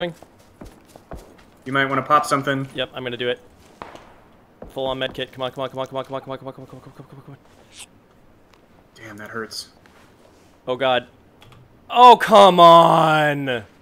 You might want to pop something. Yep, I'm gonna do it. Full on medkit. Come on, come on, come on, come on, come on, come on, come on, come on, come on, come on, come on, come on. Damn, that hurts. Oh god. Oh, come on!